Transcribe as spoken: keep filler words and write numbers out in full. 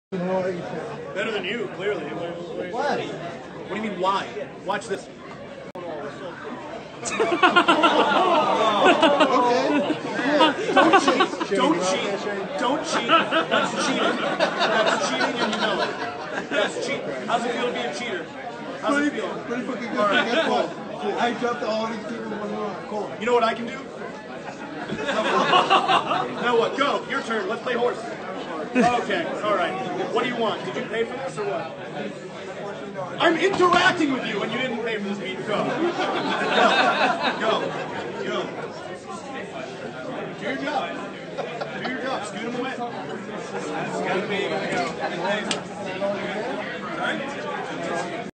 Better than you, clearly. What? What do you mean, why? Watch this. Okay. Don't cheat. Don't cheat. Don't cheat. That's cheating. That's cheating and you know it. That's cheating. How's it feel to be a cheater? How's Pretty, it feel? pretty fucking good. Right. Guess what? I jumped all these people in one row. Cool. You know what I can do? Now what? Go. Your turn. Let's play horse. Okay. All right. What do you want? Did you pay for this or what? I'm interacting with you and you didn't pay for this beat. Go. Go. Go. Go. Do your job. Do your job. Scoot him away. Scoot him away. Go. Sorry?